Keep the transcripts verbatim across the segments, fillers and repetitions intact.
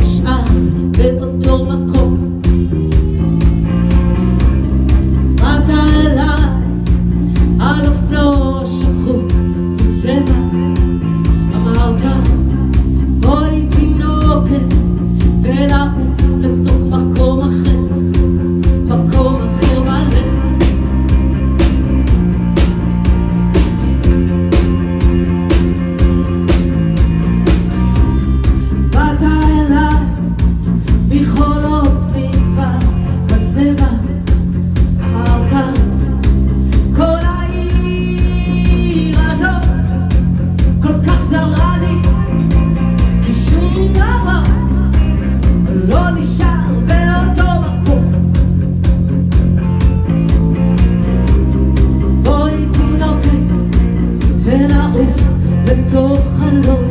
נשאר באותו מקום. באת אליי על אופנוע שחור בצבע, אמרת בואי תינוקת ולעוף לתוך מקום אחר, מקום אחר בלב. באת אליי מחולות מדבר בצבע, אמרת כל העיר הזאת כל כך זרה לי, כי שום דבר לא נשאר באותו מקום. בואי תינוקת ונעוף בתוך חלום.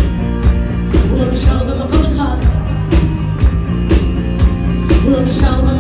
Show them